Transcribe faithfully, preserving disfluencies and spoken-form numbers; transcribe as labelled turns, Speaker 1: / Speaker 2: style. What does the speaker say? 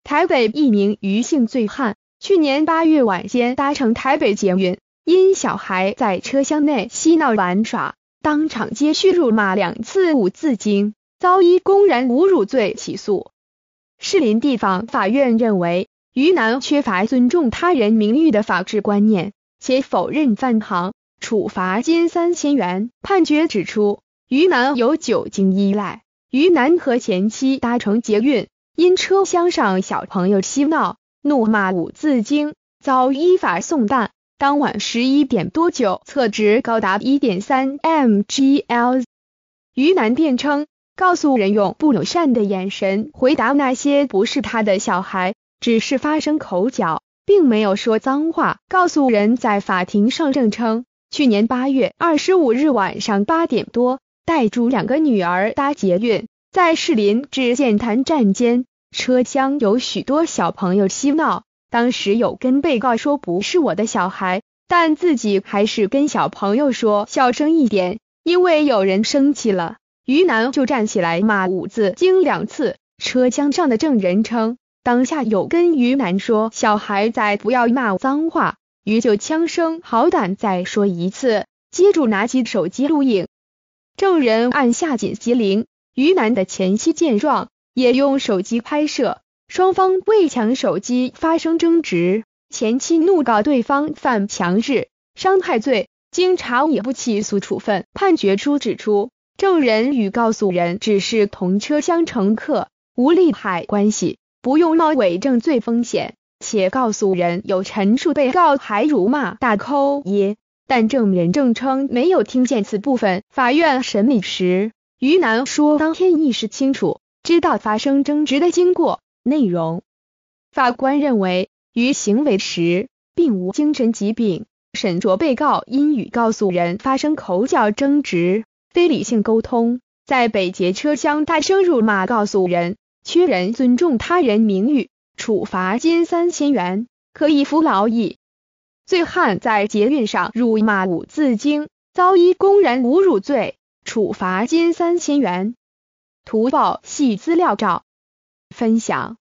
Speaker 1: 台北一名余姓醉汉，去年八月晚间搭乘台北捷运，因小孩在车厢内嬉闹玩耍，当场接续辱骂两次五字经，遭依公然侮辱罪起诉。士林地方法院认为，余男缺乏尊重他人名誉的法治观念，且否认犯行，处罚金三千元。判决指出，余男有酒精依赖。余男和前妻搭乘捷运，因车厢上小朋友嬉闹、怒骂五字经，遭依法送办。当晚十一点多酒测值高达 一点三 M G L。 余男辩称，告诉人用不友善的眼神回答那些不是他的小孩，只是发生口角，并没有说脏话。告诉人在法庭上证称，去年八月二十五日晚上八点多，带住两个女儿搭捷运，在士林至剑潭站间，车厢有许多小朋友嬉闹，当时有跟被告说不是我的小孩，但自己还是跟小朋友说小声一点，因为有人生气了。余男就站起来骂五字经两次。车厢上的证人称，当下有跟余男说小孩在不要骂脏话，余就枪声好胆再说一次，接住拿起手机录影。证人按下紧急铃，余男的前妻见状也用手机拍摄，双方为抢手机发生争执，前妻怒告对方犯强制伤害罪，经查也不起诉处分。判决书指出，证人与告诉人只是同车厢乘客，无利害关系，不用冒伪证罪风险，且告诉人有陈述被告还辱骂大抠爷，但证人证称没有听见此部分。法院审理时，余男说当天意识清楚，知道发生争执的经过内容。法官认为，余行为时并无精神疾病，审酌被告因与告诉人发生口角争执，非理性沟通，在北捷车厢大声辱骂告诉人，缺人尊重他人名誉，处罚金三千元，可以服劳役。醉汉在捷运上辱骂五字经，遭依公然侮辱罪，处罚金三千元。图报系资料照。分享